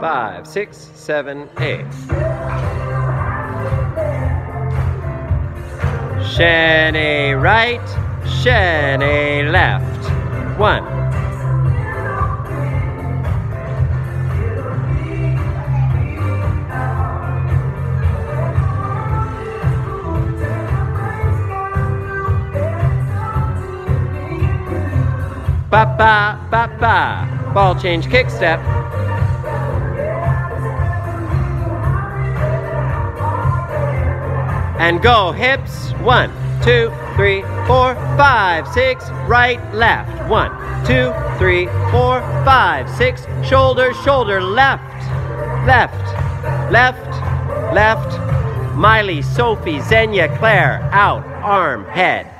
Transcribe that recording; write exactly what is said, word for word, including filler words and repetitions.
five, six, seven, eight. Shanae right, Shanae left. One. Ba ba ba ba. Ball change, kick step. And go hips. One, two, three, four, five, six. Right, left. One, two, three, four, five, six. Shoulder, shoulder, left, left, left, left. Miley, Sophie, Xenia, Claire. Out, arm, head.